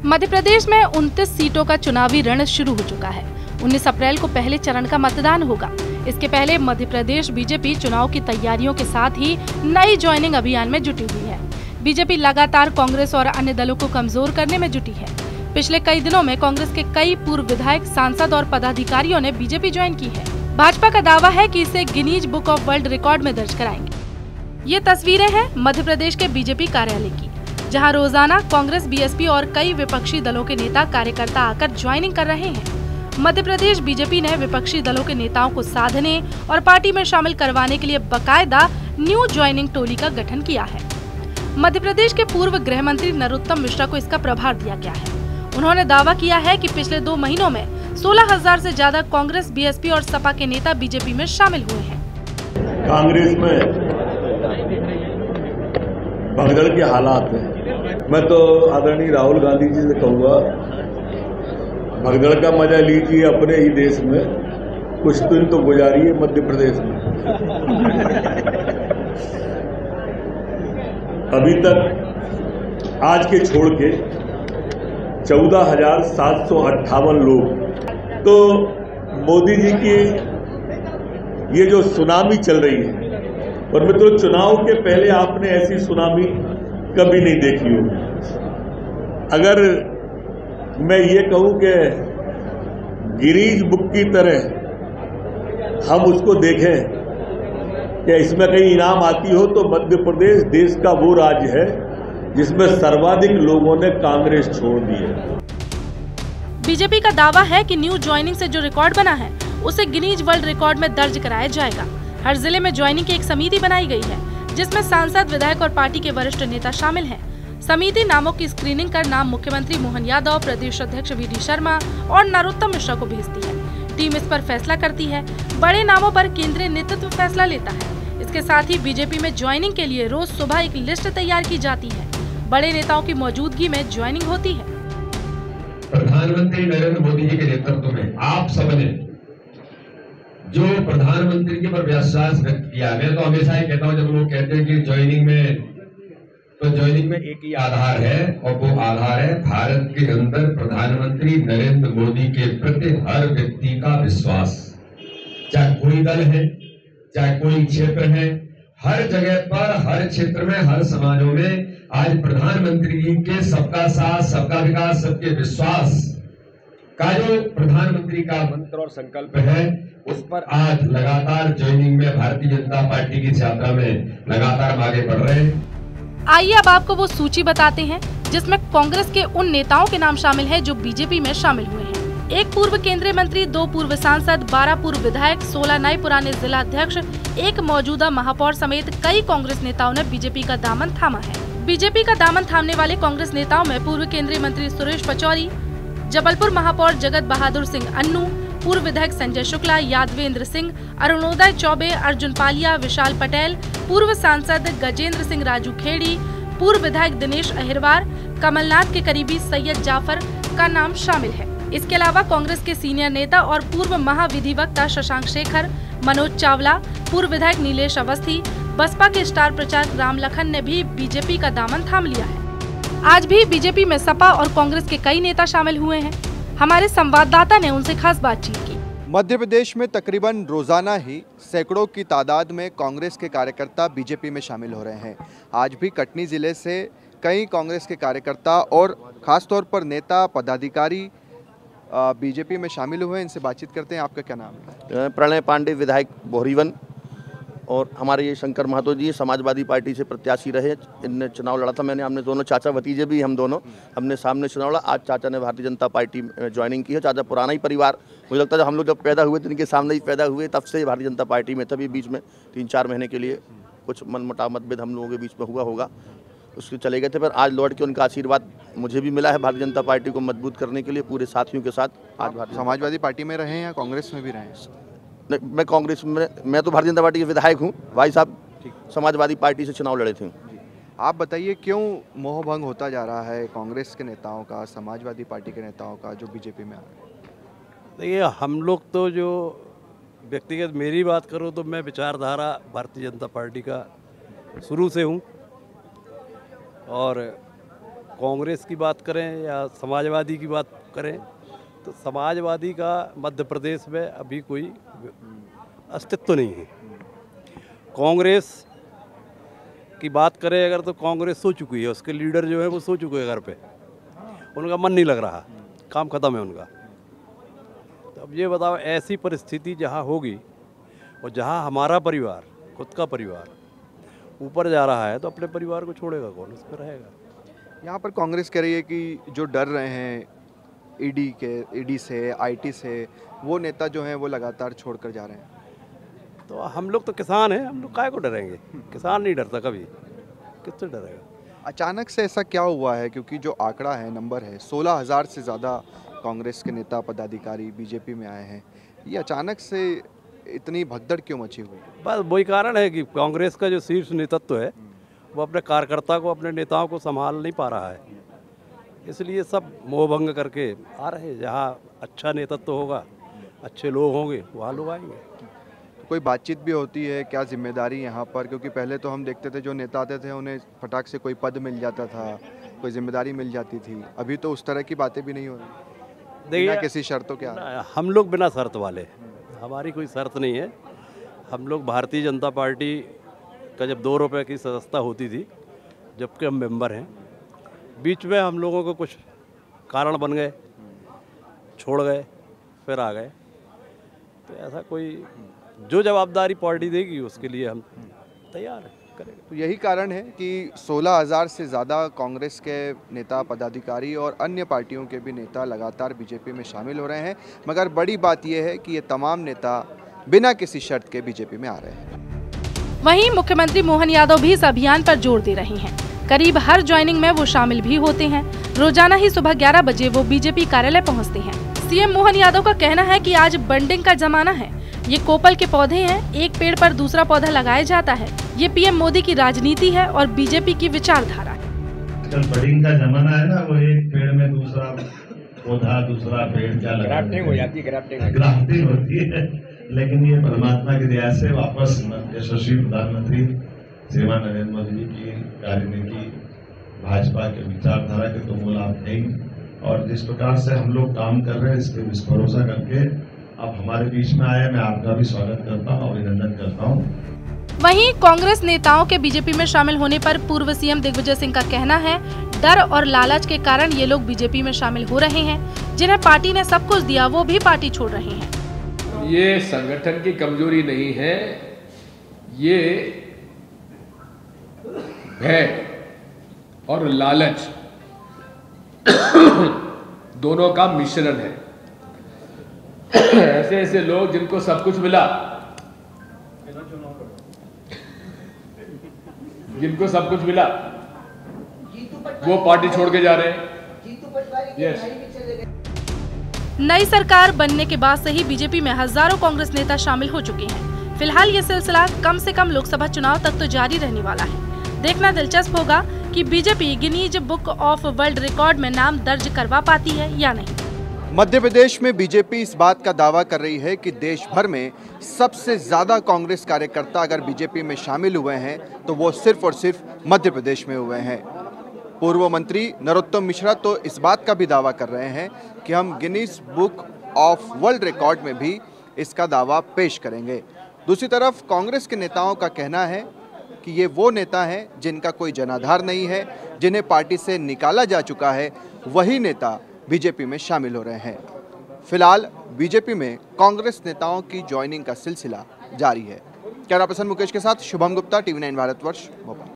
मध्य प्रदेश में 29 सीटों का चुनावी रण शुरू हो चुका है। 19 अप्रैल को पहले चरण का मतदान होगा। इसके पहले मध्य प्रदेश बीजेपी चुनाव की तैयारियों के साथ ही नई ज्वाइनिंग अभियान में जुटी हुई है। बीजेपी लगातार कांग्रेस और अन्य दलों को कमजोर करने में जुटी है। पिछले कई दिनों में कांग्रेस के कई पूर्व विधायक, सांसद और पदाधिकारियों ने बीजेपी ज्वाइन की है। भाजपा का दावा है कि इसे Guinness book of world record में दर्ज कराएंगे। ये तस्वीरें हैं मध्य प्रदेश के बीजेपी कार्यालय की, जहां रोजाना कांग्रेस, बीएसपी और कई विपक्षी दलों के नेता कार्यकर्ता आकर ज्वाइनिंग कर रहे हैं। मध्य प्रदेश बीजेपी ने विपक्षी दलों के नेताओं को साधने और पार्टी में शामिल करवाने के लिए बकायदा न्यू ज्वाइनिंग टोली का गठन किया है। मध्य प्रदेश के पूर्व गृह मंत्री नरोत्तम मिश्रा को इसका प्रभार दिया गया है। उन्होंने दावा किया है कि पिछले 2 महीनों में 16,000 से ज्यादा कांग्रेस, बीएसपी और सपा के नेता बीजेपी में शामिल हुए हैं। कांग्रेस में भगदड़ के हालात हैं। मैं तो आदरणीय राहुल गांधी जी से कहूंगा, भगदड़ का मजा लीजिए अपने ही देश में, कुछ दिन तो गुजारिए मध्य प्रदेश में। अभी तक आज के छोड़ के 14,758 लोग, तो मोदी जी की ये जो सुनामी चल रही है, और मित्रों चुनाव के पहले आपने ऐसी सुनामी कभी नहीं देखी होगी। अगर मैं ये कहूं कि गिनीज बुक की तरह हम उसको देखें कि इसमें कहीं इनाम आती हो, तो मध्य प्रदेश देश का वो राज्य है जिसमें सर्वाधिक लोगों ने कांग्रेस छोड़ दी है। बीजेपी का दावा है कि न्यू ज्वाइनिंग से जो रिकॉर्ड बना है उसे गिनीज वर्ल्ड रिकॉर्ड में दर्ज कराया जाएगा। हर जिले में ज्वाइनिंग की एक समिति बनाई गई है, जिसमें सांसद, विधायक और पार्टी के वरिष्ठ नेता शामिल हैं। समिति नामों की स्क्रीनिंग कर नाम मुख्यमंत्री मोहन यादव, प्रदेश अध्यक्ष वीडी शर्मा और नरोत्तम मिश्रा को भेजती है। टीम इस पर फैसला करती है। बड़े नामों पर केंद्रीय नेतृत्व फैसला लेता है। इसके साथ ही बीजेपी में ज्वाइनिंग के लिए रोज सुबह एक लिस्ट तैयार की जाती है। बड़े नेताओं की मौजूदगी में ज्वाइनिंग होती है। प्रधानमंत्री नरेंद्र मोदी जी के नेतृत्व में आप सबने जो प्रधानमंत्री के पर विश्वास व्यक्त किया, मैं तो हमेशा ही कहता हूं, जब लोग कहते हैं कि ज्वाइनिंग में एक ही आधार है, और वो आधार है भारत के अंदर प्रधानमंत्री नरेंद्र मोदी के प्रति हर व्यक्ति का विश्वास। चाहे कोई दल है, चाहे कोई क्षेत्र है, हर जगह पर, हर क्षेत्र में, हर समाजों में आज प्रधानमंत्री जी के सबका साथ, सबका विकास, सबके विश्वास का जो प्रधानमंत्री का मंत्र और संकल्प है, उस पर आज लगातार ज्वाइनिंग में भारतीय जनता पार्टी की यात्रा में लगातार हम आगे बढ़ रहे हैं। आइए अब आपको वो सूची बताते हैं जिसमें कांग्रेस के उन नेताओं के नाम शामिल हैं जो बीजेपी में शामिल हुए हैं। 1 पूर्व केंद्रीय मंत्री, 2 पूर्व सांसद, 12 पूर्व विधायक, 16 नए पुराने जिला अध्यक्ष, 1 मौजूदा महापौर समेत कई कांग्रेस नेताओं ने बीजेपी का दामन थामा है। बीजेपी का दामन थामने वाले कांग्रेस नेताओं में पूर्व केंद्रीय मंत्री सुरेश पचौरी, जबलपुर महापौर जगत बहादुर सिंह अन्नू, पूर्व विधायक संजय शुक्ला, यादवेंद्र सिंह, अरुणोदय चौबे, अर्जुन पालिया, विशाल पटेल, पूर्व सांसद गजेंद्र सिंह राजू खेड़ी, पूर्व विधायक दिनेश अहिरवार, कमलनाथ के करीबी सैयद जाफर का नाम शामिल है। इसके अलावा कांग्रेस के सीनियर नेता और पूर्व महाविधिवक्ता शशांक शेखर, मनोज चावला, पूर्व विधायक नीलेश अवस्थी, बसपा के स्टार प्रचारक राम लखन ने भी बीजेपी का दामन थाम लिया है। आज भी बीजेपी में सपा और कांग्रेस के कई नेता शामिल हुए हैं। हमारे संवाददाता ने उनसे खास बातचीत की। मध्य प्रदेश में तकरीबन रोजाना ही सैकड़ों की तादाद में कांग्रेस के कार्यकर्ता बीजेपी में शामिल हो रहे हैं। आज भी कटनी जिले से कई कांग्रेस के कार्यकर्ता और खासतौर पर नेता, पदाधिकारी बीजेपी में शामिल हुए। इनसे बातचीत करते हैं। आपका क्या नाम है? प्रणय पांडे, विधायक बोहरीवन, और हमारे ये शंकर महतो जी समाजवादी पार्टी से प्रत्याशी रहे। इनने चुनाव लड़ा था, हमने दोनों चाचा भतीजे भी, हम दोनों हमने सामने चुनाव लड़ा। आज चाचा ने भारतीय जनता पार्टी में ज्वाइनिंग की है। चाचा पुराना ही परिवार, मुझे लगता है हम लोग जब पैदा हुए थे इनके सामने ही पैदा हुए, तब से भारतीय जनता पार्टी में। तभी बीच में 3-4 महीने के लिए कुछ मनमुटाव, मतभेद हम लोगों के बीच में हुआ होगा, उसके चले गए थे। पर आज लौट के उनका आशीर्वाद मुझे भी मिला है भारतीय जनता पार्टी को मजबूत करने के लिए पूरे साथियों के साथ। आज समाजवादी पार्टी में रहे हैं या कांग्रेस में भी रहे हैं? मैं कांग्रेस में, मैं तो भारतीय जनता पार्टी के विधायक हूँ। भाई साहब समाजवादी पार्टी से चुनाव लड़े थे। आप बताइए क्यों मोहभंग होता जा रहा है कांग्रेस के नेताओं का, समाजवादी पार्टी के नेताओं का, जो बीजेपी में आ रहे हैं? देखिए, हम लोग तो जो व्यक्तिगत मेरी बात करूं तो मैं विचारधारा भारतीय जनता पार्टी का शुरू से हूं, और कांग्रेस की बात करें या समाजवादी की बात करें, तो समाजवादी का मध्य प्रदेश में अभी कोई अस्तित्व नहीं है। कांग्रेस की बात करें अगर, तो कांग्रेस सो चुकी है, उसके लीडर जो है वो सो चुके हैं घर पे, उनका मन नहीं लग रहा, काम खत्म है उनका। तो अब ये बताओ, ऐसी परिस्थिति जहाँ होगी और जहाँ हमारा परिवार, खुद का परिवार ऊपर जा रहा है, तो अपने परिवार को छोड़ेगा कौन, उस पर रहेगा। यहाँ पर कांग्रेस कह रही है कि जो डर रहे हैं ईडी से, आईटी से, वो नेता जो हैं वो लगातार छोड़कर जा रहे हैं। तो हम लोग तो किसान हैं, हम लोग काहे को डरेंगे? किसान नहीं डरता कभी, किससे डरेगा? अचानक से ऐसा क्या हुआ है? क्योंकि जो आंकड़ा है, नंबर है, 16,000 से ज़्यादा कांग्रेस के नेता पदाधिकारी बीजेपी में आए हैं। ये अचानक से इतनी भगदड़ क्यों मची हुई? बस वही कारण है कि कांग्रेस का जो शीर्ष नेतृत्व है वो अपने कार्यकर्ता को, अपने नेताओं को संभाल नहीं पा रहा है, इसलिए सब मोहभंग करके आ रहे हैं। जहाँ अच्छा नेतृत्व होगा, अच्छे लोग होंगे, वहाँ लोग आएंगे। कोई बातचीत भी होती है? क्या जिम्मेदारी यहाँ पर? क्योंकि पहले तो हम देखते थे जो नेता आते थे उन्हें फटाक से कोई पद मिल जाता था, कोई जिम्मेदारी मिल जाती थी। अभी तो उस तरह की बातें भी नहीं हो रही, बिना किसी शर्तों के। हम लोग बिना शर्त वाले, हमारी कोई शर्त नहीं है। हम लोग भारतीय जनता पार्टी का जब 2 रुपये की सदस्यता होती थी, जबकि हम मेंबर हैं, बीच में हम लोगों को कुछ कारण बन गए, छोड़ गए, फिर आ गए। तो ऐसा कोई, जो जवाबदारी पार्टी देगी उसके लिए हम तैयार हैं, करेंगे। तो यही कारण है कि 16,000 से ज़्यादा कांग्रेस के नेता, पदाधिकारी और अन्य पार्टियों के भी नेता लगातार बीजेपी में शामिल हो रहे हैं। मगर बड़ी बात यह है कि ये तमाम नेता बिना किसी शर्त के बीजेपी में आ रहे हैं। वहीं मुख्यमंत्री मोहन यादव भी इस अभियान पर जोर दे रहे हैं। करीब हर ज्वाइनिंग में वो शामिल भी होते हैं। रोजाना ही सुबह 11 बजे वो बीजेपी कार्यालय पहुंचते हैं। सीएम मोहन यादव का कहना है कि आज बंडिंग का जमाना है। ये कोपल के पौधे हैं, एक पेड़ पर दूसरा पौधा लगाया जाता है। ये पीएम मोदी की राजनीति है और बीजेपी की विचारधारा है। आजकल बडिंग का जमाना है ना, वो एक पेड़ में दूसरा पौधा, दूसरा पेड़ क्या लगा, ग्राफ्टिंग हो जाती है, ग्राफ्टिंग होती है। लेकिन ये परमात्मा की दया से वापस यशस्वी प्रधानमंत्री श्रीमान नरेंद्र मोदी जी की राजनीति, भाजपा के विचारधारा के तो मूल आप नहीं, और जिस प्रकार से हम लोग काम कर रहे हैं इसके भरोसा करके आप हमारे बीच में आए, मैं आपका भी स्वागत करता हूँ, अभिनंदन करता हूँ। वहीं कांग्रेस नेताओं के बीजेपी में शामिल होने पर पूर्व सीएम दिग्विजय सिंह का कहना है, डर और लालच के कारण ये लोग बीजेपी में शामिल हो रहे हैं। जिन्हें पार्टी ने सब कुछ दिया वो भी पार्टी छोड़ रहे हैं। ये संगठन की कमजोरी नहीं है, ये भय और लालच दोनों का मिश्रण है। ऐसे ऐसे लोग जिनको सब कुछ मिला, जिनको सब कुछ मिला, वो पार्टी छोड़ के जा रहे हैं। यस। नई सरकार बनने के बाद से ही बीजेपी में हजारों कांग्रेस नेता शामिल हो चुके हैं। फिलहाल ये सिलसिला कम से कम लोकसभा चुनाव तक तो जारी रहने वाला है। देखना दिलचस्प होगा कि BJP Guinness book of world record में नाम दर्ज करवा पाती है या नहीं। मध्य प्रदेश में बीजेपी इस बात का दावा कर रही है कि देश भर में सबसे ज्यादा कांग्रेस कार्यकर्ता अगर बीजेपी में शामिल हुए हैं तो वो सिर्फ और सिर्फ मध्य प्रदेश में हुए हैं। पूर्व मंत्री नरोत्तम मिश्रा तो इस बात का भी दावा कर रहे हैं कि हम Guinness book of world record में भी इसका दावा पेश करेंगे। दूसरी तरफ कांग्रेस के नेताओं का कहना है कि ये वो नेता हैं जिनका कोई जनाधार नहीं है, जिन्हें पार्टी से निकाला जा चुका है, वही नेता बीजेपी में शामिल हो रहे हैं। फिलहाल बीजेपी में कांग्रेस नेताओं की ज्वाइनिंग का सिलसिला जारी है। कैमरा पर्सन मुकेश के साथ शुभम गुप्ता, TV9 भारतवर्ष, भोपाल।